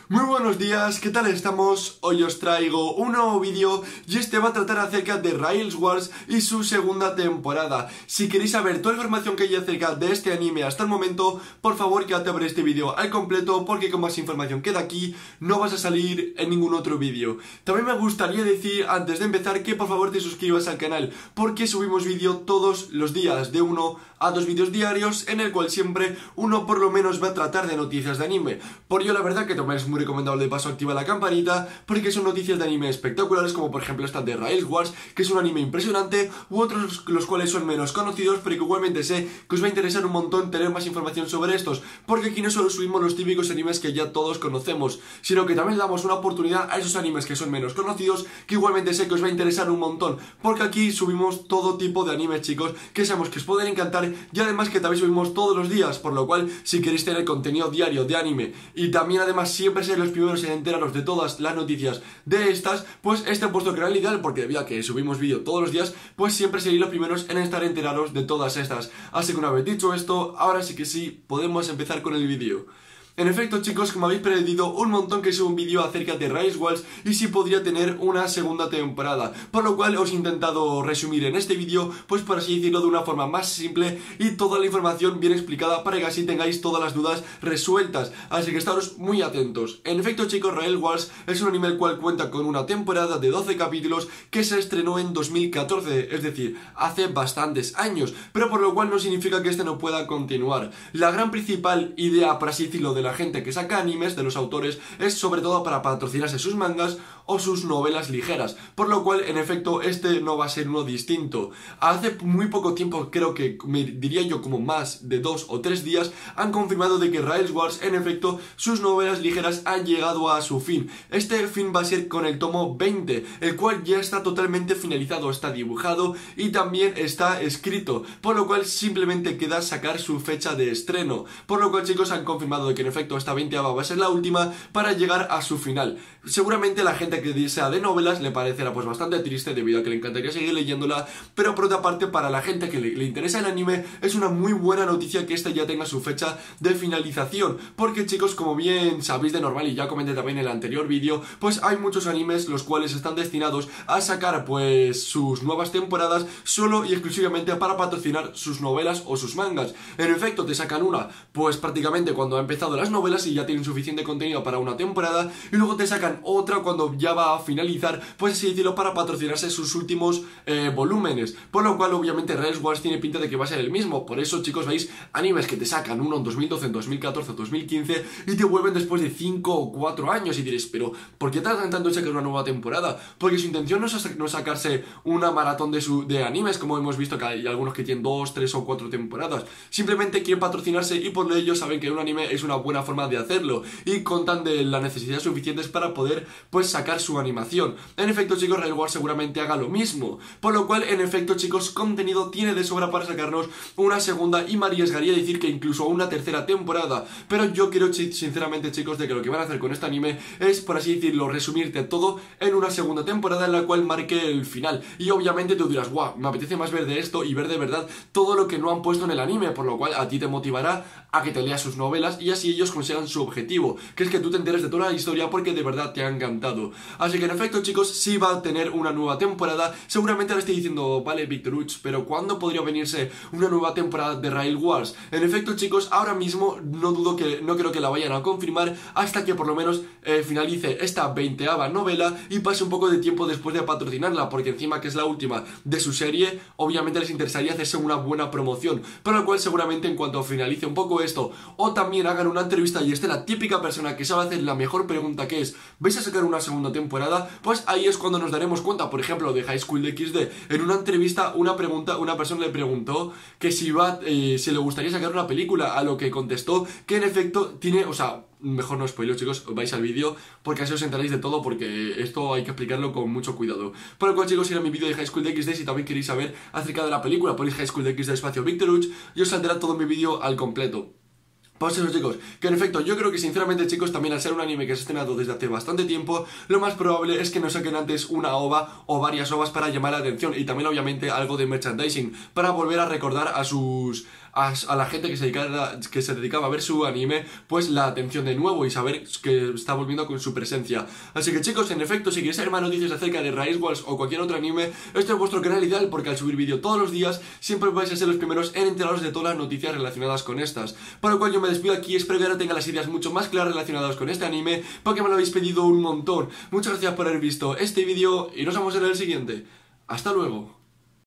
Muy buenos días, ¿qué tal estamos? Hoy os traigo un nuevo vídeo y este va a tratar acerca de Rails Wars y su segunda temporada. Si queréis saber toda la información que hay acerca de este anime hasta el momento, por favor quédate a ver este vídeo al completo porque con más información que de aquí no vas a salir en ningún otro vídeo. También me gustaría decir antes de empezar que por favor te suscribas al canal porque subimos vídeo todos los días de 1 a 2 vídeos diarios en el cual siempre uno por lo menos va a tratar de noticias de anime. Por ello la verdad que también es muy recomendable de paso activar la campanita porque son noticias de anime espectaculares como por ejemplo esta de Rails Wars, que es un anime impresionante, u otros los cuales son menos conocidos pero que igualmente sé que os va a interesar un montón tener más información sobre estos, porque aquí no solo subimos los típicos animes que ya todos conocemos, sino que también le damos una oportunidad a esos animes que son menos conocidos, que igualmente sé que os va a interesar un montón, porque aquí subimos todo tipo de animes, chicos, que sabemos que os pueden encantar y además que también subimos todos los días, por lo cual si queréis tener contenido diario de anime y también además siempre ser los primeros en enteraros de todas las noticias de estas, pues este es vuestro canal ideal, porque debido a que subimos vídeo todos los días, pues siempre seréis los primeros en estar enterados de todas estas. Así que una vez dicho esto, ahora sí que sí, podemos empezar con el vídeo. En efecto, chicos, como habéis pedido un montón que suba un vídeo acerca de Rails Wars y si podría tener una segunda temporada, por lo cual os he intentado resumir en este vídeo, pues por así decirlo, de una forma más simple y toda la información bien explicada para que así tengáis todas las dudas resueltas, así que estaros muy atentos. En efecto, chicos, Rails Wars es un anime el cual cuenta con una temporada de 12 capítulos que se estrenó en 2014, es decir, hace bastantes años, pero por lo cual no significa que este no pueda continuar. La gran principal idea, por así decirlo, de la gente que saca animes, de los autores, es sobre todo para patrocinarse sus mangas o sus novelas ligeras, por lo cual en efecto este no va a ser uno distinto. Hace muy poco tiempo, creo que me diría yo como más de 2 o 3 días, han confirmado de que Rails Wars en efecto sus novelas ligeras han llegado a su fin. Este fin va a ser con el tomo 20, el cual ya está totalmente finalizado, está dibujado y también está escrito, por lo cual simplemente queda sacar su fecha de estreno, por lo cual, chicos, han confirmado de que en efecto esta 20ª va a ser la última para llegar a su final. Seguramente la gente que sea de novelas le parecerá pues bastante triste debido a que le encantaría seguir leyéndola, pero por otra parte para la gente que le interesa el anime es una muy buena noticia que este ya tenga su fecha de finalización, porque, chicos, como bien sabéis de normal y ya comenté también en el anterior vídeo, pues hay muchos animes los cuales están destinados a sacar pues sus nuevas temporadas solo y exclusivamente para patrocinar sus novelas o sus mangas. En efecto, te sacan una pues prácticamente cuando ha empezado las novelas y ya tienen suficiente contenido para una temporada, y luego te sacan otra cuando ya va a finalizar, pues así decirlo, para patrocinarse sus últimos volúmenes, por lo cual obviamente Rails Wars tiene pinta de que va a ser el mismo. Por eso, chicos, veis animes que te sacan uno en 2012, en 2014, 2015 y te vuelven después de 5 o 4 años y diréis, pero ¿por qué tardan tanto en sacar una nueva temporada? Porque su intención no es sacarse una maratón de animes, como hemos visto que hay algunos que tienen 2, 3 o 4 temporadas, simplemente quieren patrocinarse y por ello saben que un anime es una buena forma de hacerlo y contan de las necesidades suficientes para poder pues sacar su animación. En efecto, chicos, Rails Wars seguramente haga lo mismo, por lo cual en efecto, chicos, contenido tiene de sobra para sacarnos una segunda y me arriesgaría a decir que incluso una tercera temporada, pero yo creo sinceramente, chicos, de que lo que van a hacer con este anime es, por así decirlo, resumirte todo en una segunda temporada en la cual marque el final, y obviamente tú dirás, guau, me apetece más ver de esto y ver de verdad todo lo que no han puesto en el anime, por lo cual a ti te motivará a que te leas sus novelas y así ellos consigan su objetivo, que es que tú te enteres de toda la historia porque de verdad te ha encantado. Así que en efecto, chicos, sí va a tener una nueva temporada. Seguramente le estoy diciendo, vale, Victoruch, pero ¿cuándo podría venirse una nueva temporada de Rails Wars? En efecto, chicos, ahora mismo no creo que la vayan a confirmar hasta que por lo menos finalice esta 20ª novela y pase un poco de tiempo después de patrocinarla, porque encima que es la última de su serie, obviamente les interesaría hacerse una buena promoción, por lo cual seguramente en cuanto finalice un poco esto, o también hagan una entrevista y esté la típica persona que sabe hacer la mejor pregunta, que es, ¿vais a sacar una segunda temporada? Pues ahí es cuando nos daremos cuenta. Por ejemplo, de High School DxD, en una entrevista una persona le preguntó que si le gustaría sacar una película, a lo que contestó que en efecto tiene, o sea, mejor no spoilo, chicos, vais al vídeo porque así os enteraréis de todo, porque esto hay que explicarlo con mucho cuidado. Por lo cual, chicos, ir a mi vídeo de High School DxD si también queréis saber acerca de la película, ponéis High School DxD espacio Victoruch y os saldrá todo mi vídeo al completo. Pues eso, chicos, que en efecto yo creo que sinceramente, chicos, también al ser un anime que se ha estrenado desde hace bastante tiempo, lo más probable es que nos saquen antes una OVA o varias OVAs para llamar la atención, y también obviamente algo de merchandising para volver a recordar a sus a la gente que se dedicaba a ver su anime, pues la atención de nuevo y saber que está volviendo con su presencia. Así que chicos, en efecto, si queréis saber más noticias acerca de Rage Wars o cualquier otro anime, este es vuestro canal ideal, porque al subir vídeo todos los días siempre vais a ser los primeros en enteraros de todas las noticias relacionadas con estas. Para lo cual yo me despido aquí, espero que ahora tenga las ideas mucho más claras relacionadas con este anime, porque me lo habéis pedido un montón. Muchas gracias por haber visto este vídeo y nos vemos en el siguiente. ¡Hasta luego!